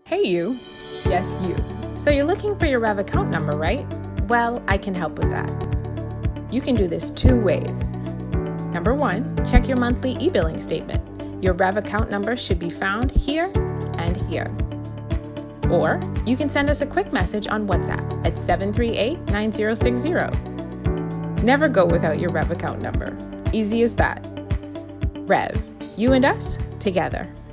Hey you, yes you. So you're looking for your Rev account number, right? Well, I can help with that. You can do this two ways. Number one, check your monthly e-billing statement. Your Rev account number should be found here and here. Or you can send us a quick message on WhatsApp at 738-9060. Never go without your Rev account number. Easy as that. Rev, you and us, together.